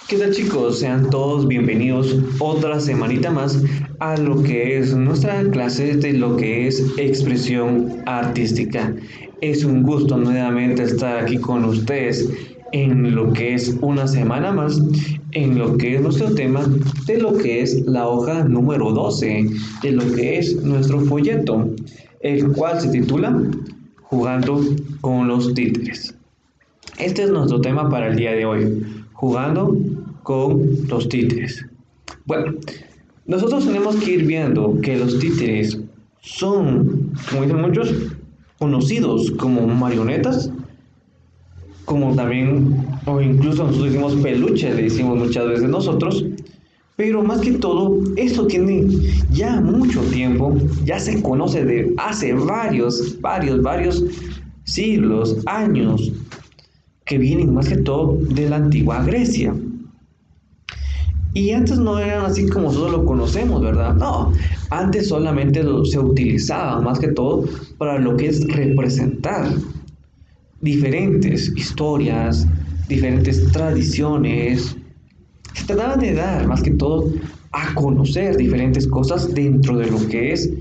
¿Qué tal chicos? Sean todos bienvenidos otra semanita más a lo que es nuestra clase de lo que es expresión artística. Es un gusto nuevamente estar aquí con ustedes en lo que es una semana más, en lo que es nuestro tema de lo que es la hoja número 12 de lo que es nuestro folleto, el cual se titula Jugando con los títeres. Este es nuestro tema para el día de hoy, jugando con los títeres. Bueno, nosotros tenemos que ir viendo que los títeres son, como dicen muchos, conocidos como marionetas, como también, o incluso nosotros decimos peluche, le decimos muchas veces nosotros, pero más que todo, esto tiene ya mucho tiempo, ya se conoce de hace varios siglos, años, que vienen más que todo de la antigua Grecia. Y antes no eran así como nosotros lo conocemos, ¿verdad? No, antes solamente se utilizaba más que todo para lo que es representar diferentes historias, diferentes tradiciones. Se trataban de dar más que todo a conocer diferentes cosas dentro de lo que es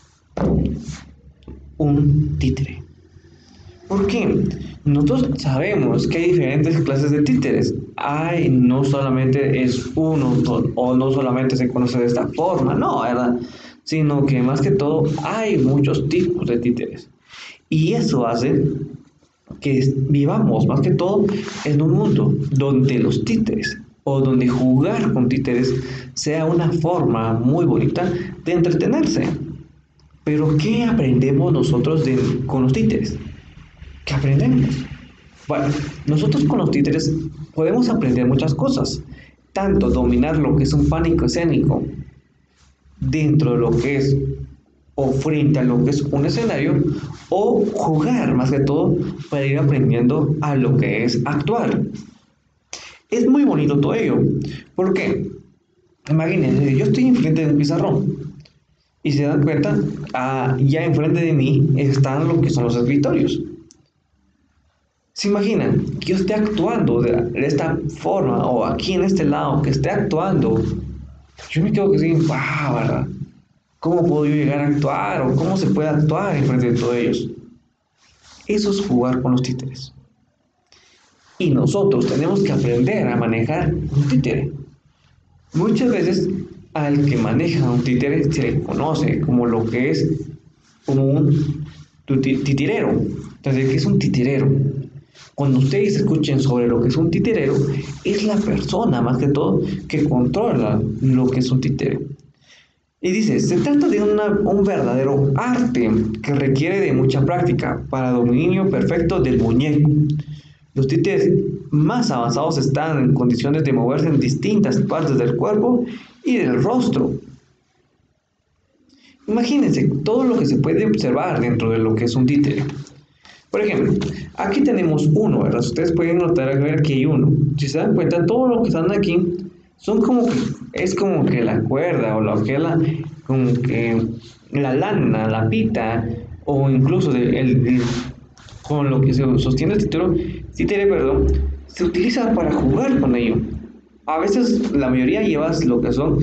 un títere. ¿Por qué? Nosotros sabemos que hay diferentes clases de títeres. Hay, no solamente es uno o no solamente se conoce de esta forma, no, ¿verdad? Sino que más que todo hay muchos tipos de títeres. Y eso hace que vivamos más que todo en un mundo donde los títeres o donde jugar con títeres sea una forma muy bonita de entretenerse. Pero ¿qué aprendemos nosotros con los títeres? ¿Qué aprendemos? Bueno, nosotros con los títeres podemos aprender muchas cosas, tanto dominar lo que es un pánico escénico dentro de lo que es o frente a lo que es un escenario, o jugar más que todo para ir aprendiendo a lo que es actuar. Es muy bonito todo ello, porque imagínense, yo estoy enfrente de un pizarrón y se dan cuenta, ya enfrente de mí están lo que son los escritorios. ¿Se imaginan que yo esté actuando de esta forma o aquí en este lado que esté actuando? Yo me quedo que sí, wow, ¿verdad? ¿Cómo puedo yo llegar a actuar o cómo se puede actuar en frente de todos ellos? Eso es jugar con los títeres. Y nosotros tenemos que aprender a manejar un títere. Muchas veces al que maneja un títere se le conoce como lo que es como un titirero. Entonces, ¿qué es un titirero? Cuando ustedes escuchen sobre lo que es un titerero, es la persona más que todo que controla lo que es un títere. Y dice, se trata de un verdadero arte que requiere de mucha práctica para dominio perfecto del muñeco. Los títeres más avanzados están en condiciones de moverse en distintas partes del cuerpo y del rostro. Imagínense todo lo que se puede observar dentro de lo que es un títere. Por ejemplo, aquí tenemos uno, ¿verdad? Ustedes pueden notar ver que hay uno. Si se dan cuenta, todo lo que están aquí son como que, es como que la cuerda o como que la lana, la pita, o incluso con lo que se sostiene el títere, perdón, se utiliza para jugar con ello. A veces la mayoría llevas lo que son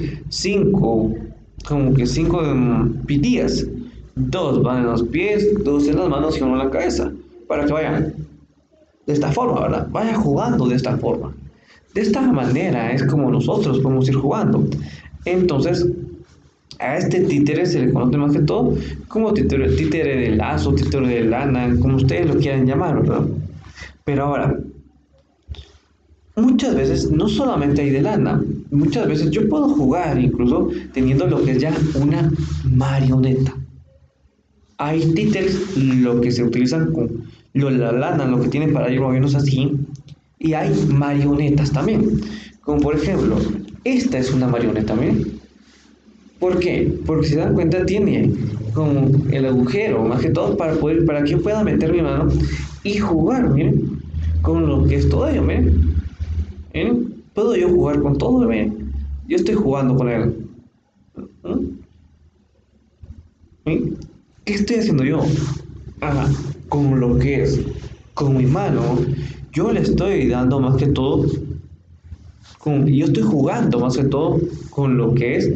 cinco pitillas. Dos van en los pies, dos en las manos y uno en la cabeza, para que vayan de esta forma, ¿verdad? Vaya jugando de esta forma. De esta manera es como nosotros podemos ir jugando. Entonces, a este títere se le conoce más que todo como títere de lazo, títere de lana, como ustedes lo quieran llamar, ¿verdad? Pero ahora, muchas veces no solamente hay de lana, muchas veces yo puedo jugar incluso teniendo lo que es ya una marioneta. Hay títeres, lo que se utilizan con la lana, lo que tienen para ir moviéndose así, y hay marionetas también. Como por ejemplo, esta es una marioneta, ¿miren? ¿Por qué? Porque si se dan cuenta tiene como el agujero, más que todo para que yo pueda meter mi mano y jugar, miren, con lo que es todo ello, miren. ¿Miren? Puedo yo jugar con todo, miren. Yo estoy jugando con él. ¿Sí? ¿Qué estoy haciendo yo? Con lo que es, con mi mano, yo le estoy dando más que todo yo estoy jugando más que todo con lo que es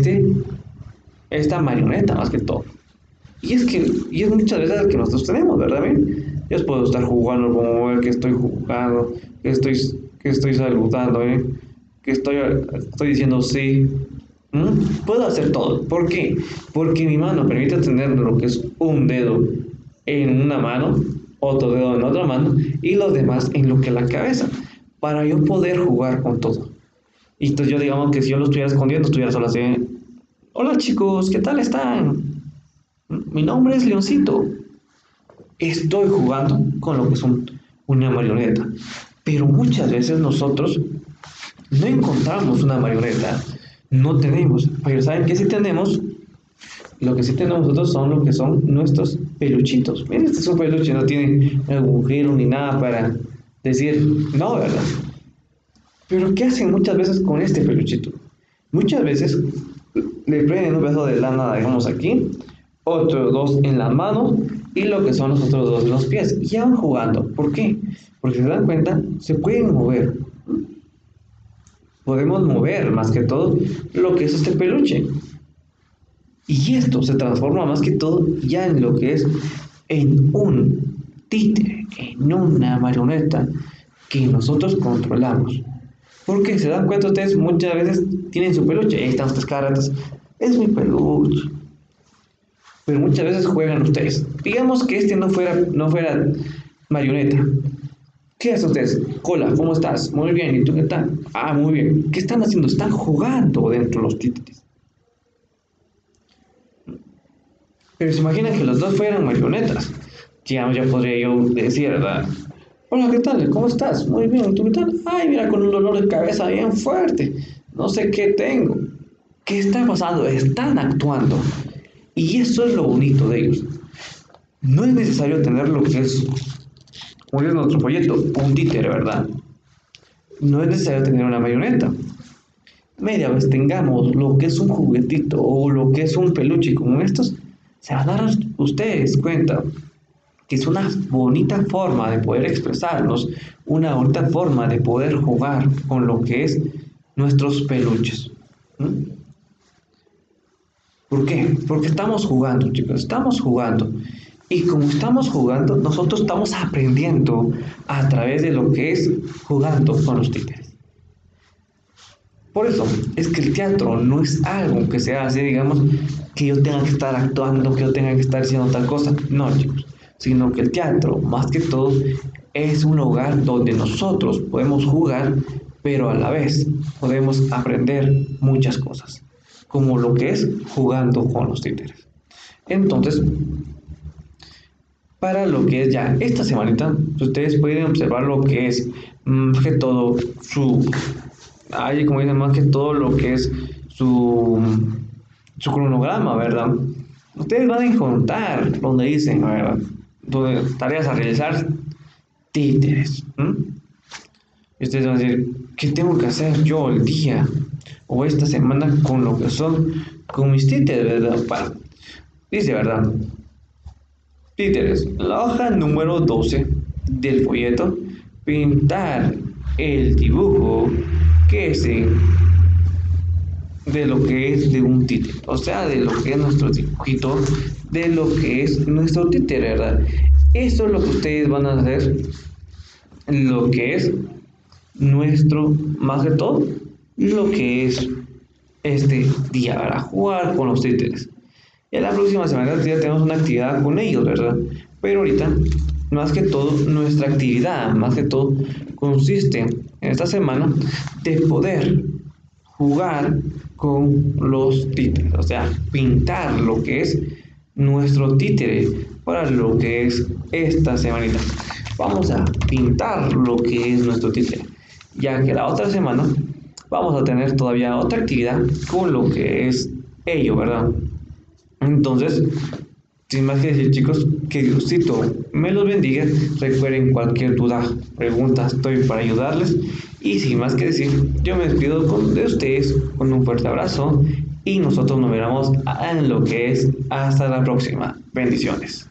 esta marioneta más que todo. Y es muchas veces el que nosotros tenemos, ¿verdad? ¿Ven? Yo puedo estar jugando como ver que estoy jugando, que estoy saludando, que estoy diciendo sí. Puedo hacer todo. ¿Por qué? Porque mi mano permite tener lo que es un dedo en una mano, otro dedo en otra mano y los demás en lo que es la cabeza, para yo poder jugar con todo. Y entonces yo digamos que si yo lo estuviera escondiendo, estuviera solo así. Hola chicos, ¿qué tal están? Mi nombre es Leoncito. Estoy jugando con lo que es una marioneta. Pero muchas veces nosotros no encontramos una marioneta. No tenemos. Pero ¿saben qué sí tenemos? Lo que sí tenemos nosotros son lo que son nuestros peluchitos. Miren, este es un peluche, no tiene agujero ni nada para decir no, ¿verdad? Pero ¿qué hacen muchas veces con este peluchito? Muchas veces le prenden un pedazo de lana, digamos aquí, otros dos en la mano y lo que son los otros dos en los pies. Y ya van jugando. ¿Por qué? Porque si se dan cuenta, se pueden mover. Podemos mover más que todo lo que es este peluche. Y esto se transforma más que todo ya en lo que es en un títere, en una marioneta que nosotros controlamos. Porque se dan cuenta ustedes, muchas veces tienen su peluche, ahí están estas cartas, es mi peluche. Pero muchas veces juegan ustedes. Digamos que este no fuera marioneta. ¿Qué hacen ustedes? Hola, ¿cómo estás? Muy bien, ¿y tú qué tal? Ah, muy bien. ¿Qué están haciendo? Están jugando dentro de los títeres. Pero se imaginan que los dos fueran marionetas. Ya podría yo decir, ¿verdad? Hola, ¿qué tal? ¿Cómo estás? Muy bien, ¿tú qué tal? Ay, mira, con un dolor de cabeza bien fuerte. No sé qué tengo. ¿Qué está pasando? Están actuando. Y eso es lo bonito de ellos. No es necesario tener lo que es, como es nuestro proyecto, un títere, ¿verdad? No es necesario tener una marioneta. Media vez tengamos lo que es un juguetito o lo que es un peluche como estos, se van a dar ustedes cuenta que es una bonita forma de poder expresarnos, una bonita forma de poder jugar con lo que es nuestros peluches. ¿Por qué? Porque estamos jugando, chicos, estamos jugando. Y como estamos jugando, nosotros estamos aprendiendo a través de lo que es jugando con los títeres. Por eso es que el teatro no es algo que se hace, digamos, que yo tenga que estar actuando, que yo tenga que estar haciendo tal cosa. No, chicos, sino que el teatro, más que todo, es un lugar donde nosotros podemos jugar, pero a la vez podemos aprender muchas cosas, como lo que es jugando con los títeres. Entonces, para lo que es ya esta semanita, ustedes pueden observar lo que es, más que todo, como dicen, más que todo lo que es su cronograma, ¿verdad? Ustedes van a encontrar donde dicen, ¿verdad? Donde tareas a realizar, títeres. Y ustedes van a decir, ¿qué tengo que hacer yo el día o esta semana con lo que son, con mis títeres, ¿verdad? Dice, ¿verdad? Títeres, la hoja número 12 del folleto, pintar el dibujo que es de lo que es de un títere, o sea, de lo que es nuestro dibujito, de lo que es nuestro títere, ¿verdad? Eso es lo que ustedes van a hacer, lo que es nuestro, más de todo, lo que es este día, para jugar con los títeres. En la próxima semana ya tenemos una actividad con ellos, ¿verdad? Pero ahorita, más que todo, nuestra actividad, más que todo, consiste en esta semana de poder jugar con los títeres, o sea, pintar lo que es nuestro títere para lo que es esta semanita. Vamos a pintar lo que es nuestro títere, ya que la otra semana vamos a tener todavía otra actividad con lo que es ello, ¿verdad? Entonces, sin más que decir, chicos, que Diosito me los bendiga. Recuerden cualquier duda, pregunta, estoy para ayudarles. Y sin más que decir, yo me despido de ustedes con un fuerte abrazo y nosotros nos veremos en lo que es hasta la próxima. Bendiciones.